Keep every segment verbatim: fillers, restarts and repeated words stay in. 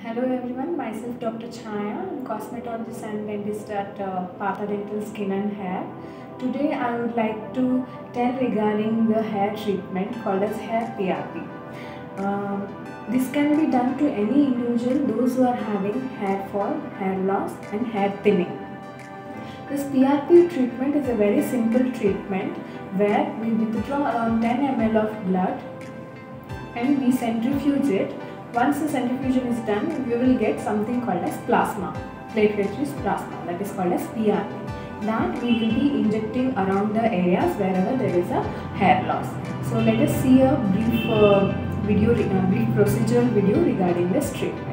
Hello everyone, myself Doctor Chaya. I'm cosmetologist and dentist at uh, Partha Dental Skin and Hair. Today I would like to tell regarding the hair treatment called as hair P R P. Um, this can be done to any individual, those who are having hair fall, hair loss and hair thinning. This P R P treatment is a very simple treatment where we withdraw around ten milliliters of blood and we centrifuge it. Once the centrifugation is done, we will get something called as plasma, platelet-rich plasma, that is called as P R P. That we will be injecting around the areas wherever there is a hair loss. So let us see a brief uh, video, uh, brief procedural video regarding this treatment.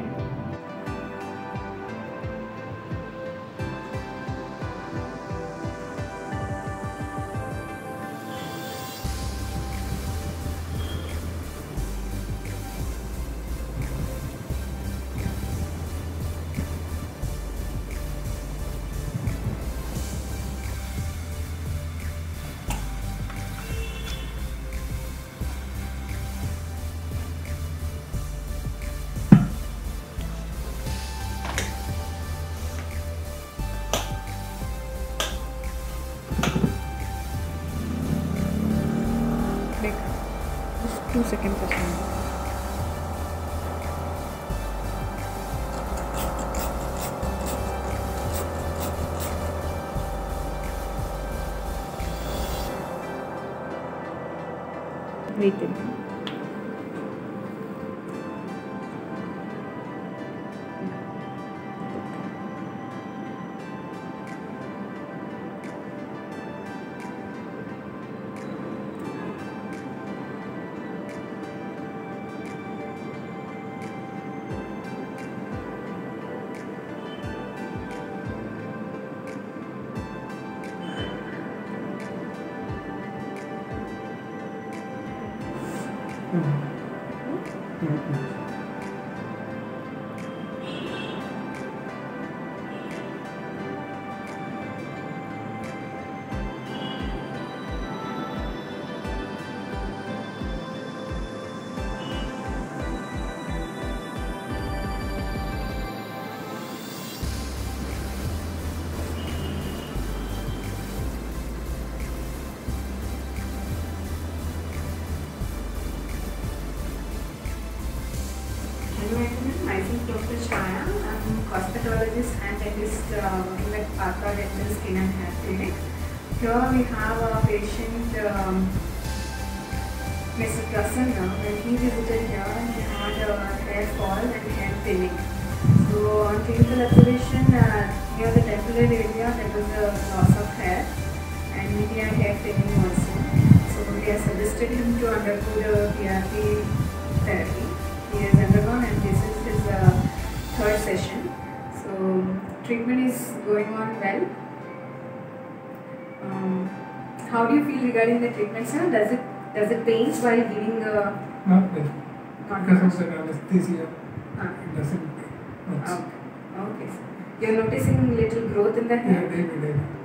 Just two seconds or something. Breathe in. Mm-hmm. Mm-hmm. Hello everyone, myself Doctor Chaya. I'm a cosmetologist and dentist uh, working at Partha Dental Skin and Hair Clinic. Here we have a patient, um, Mister Prasanna. When he visited here, he had a hair fall and hair thinning. So on clinical observation, uh, near the temporal area there was a loss of hair and he had hair thinning also. So we have suggested him to undergo the P R P therapy. He has undergone and this is his uh, third session. So treatment is going on well. Um, how do you feel regarding the treatment, sir? Does it does it pain while giving the? Not well. Not because of the anesthesia. Ah. It doesn't much. Okay. Okay, sir. You're noticing little growth in the hair? Yeah, day by day.